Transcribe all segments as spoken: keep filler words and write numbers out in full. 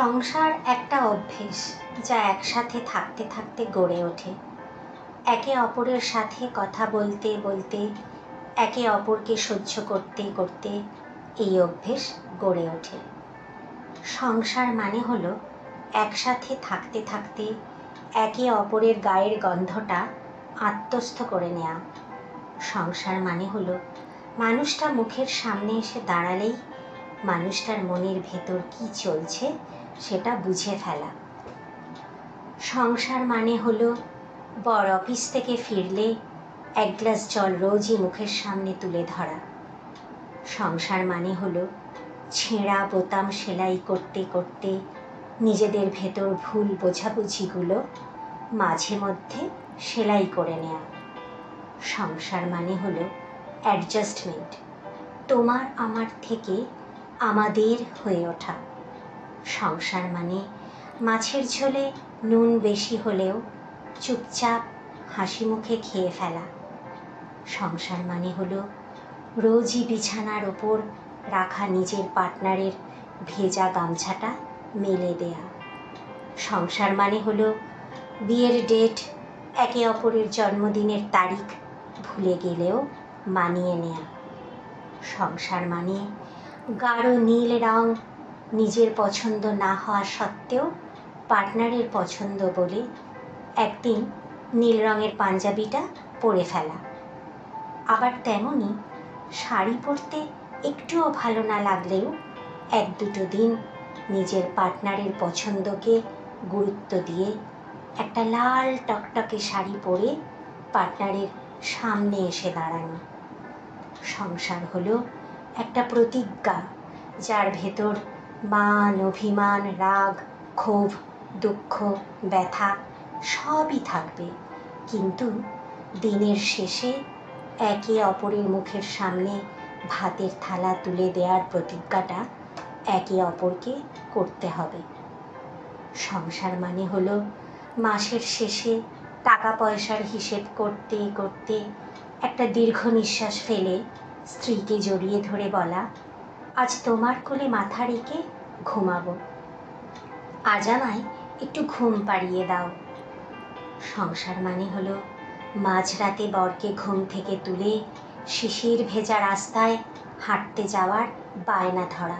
সংসার একটা অভ্যেস যা একসাথে থাকতে থাকতে গড়ে ওঠে। একে অপরের সাথে কথা বলতে বলতে, একে অপরকে সহ্য করতে করতে এই অভ্যেস গড়ে ওঠে। সংসার মানে হলো একসাথে থাকতে থাকতে একে অপরের গায়ের গন্ধটা আত্মস্থ করে নেওয়া। সংসার মানে হলো মানুষটা মুখের সামনে এসে দাঁড়ালেই মানুষটার মনের ভেতর কি চলছে সেটা বুঝে ফেলা। সংসার মানে হলো বর অফিস থেকে ফিরলে এক গ্লাস জল রোজই মুখের সামনে তুলে ধরা। সংসার মানে হলো ছেঁড়া বোতাম সেলাই করতে করতে নিজেদের ভেতর ভুল বোঝাবুঝিগুলো মাঝে মধ্যে সেলাই করে নেওয়া। সংসার মানে হলো অ্যাডজাস্টমেন্ট, তোমার আমার থেকে আমাদের হয়ে ওঠা। সংসার মানে মাছের ঝোলে নুন বেশি হলেও চুপচাপ হাসি মুখে খেয়ে ফেলা। সংসার মানে হলো রোজই বিছানার ওপর রাখা নিজের পার্টনারের ভেজা গামছাটা মেলে দেয়া। সংসার মানে হলো বিয়ের ডেট, একে অপরের জন্মদিনের তারিখ ভুলে গেলেও মানিয়ে নেয়া। সংসার মানে গাঢ় নীল রং নিজের পছন্দ না হওয়া সত্ত্বেও পার্টনারের পছন্দ বলে একদিন নীল রঙের পাঞ্জাবিটা পরে ফেলা। আবার তেমনই শাড়ি পরতে একটুও ভালো না লাগলেও এক দুটো দিন নিজের পার্টনারের পছন্দকে গুরুত্ব দিয়ে একটা লাল টকটকে শাড়ি পরে পার্টনারের সামনে এসে দাঁড়ানো। সংসার হলো একটা প্রতিজ্ঞা যার ভেতর মান, অভিমান, রাগ, ক্ষোভ, দুঃখ, ব্যথা সবই থাকবে, কিন্তু দিনের শেষে একে অপরের মুখের সামনে ভাতের থালা তুলে দেওয়ার প্রতিজ্ঞাটা একে অপরকে করতে হবে। সংসার মানে হলো মাসের শেষে টাকা পয়সার হিসেব করতে করতে একটা দীর্ঘ নিঃশ্বাস ফেলে স্ত্রীকে জড়িয়ে ধরে বলা, আজ তোমার কোলে মাথা রেখে ঘুমাবো, আজ আমায় একটু ঘুম পাড়িয়ে দাও। সংসার মানে হলো মাঝরাতে বরকে ঘুম থেকে তুলে শিশির ভেজা রাস্তায় হাঁটতে যাওয়ার বায়না ধরা।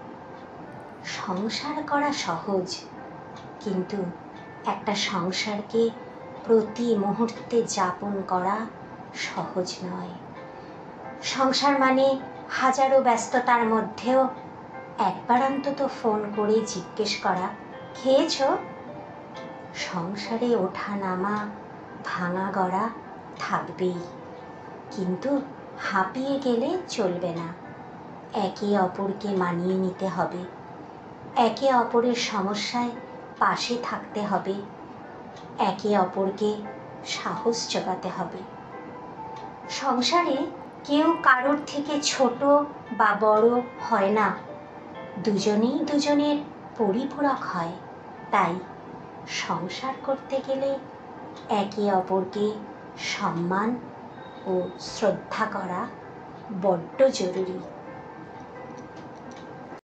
সংসার করা সহজ, কিন্তু একটা সংসারকে প্রতি মুহূর্তে যাপন করা সহজ নয়। সংসার মানে হাজারো ব্যস্ততার মধ্যেও একবার অন্তত ফোন করে জিজ্ঞেস করা, খেয়েছো? সংসারে ওঠা নামা, ভাঙা গড়া থাকবেই, কিন্তু হাঁপিয়ে গেলে চলবে না। একে অপরকে মানিয়ে নিতে হবে, একে অপরের সমস্যায় পাশে থাকতে হবে, একে অপরকে সাহস জোগাতে হবে। সংসারে কেউ কারোর থেকে ছোট বা বড় হয় না, দুজনেই দুজনের পরিপূরক হয়। তাই সংসার করতে গেলে একে অপরকে সম্মান ও শ্রদ্ধা করা বড্ড জরুরি।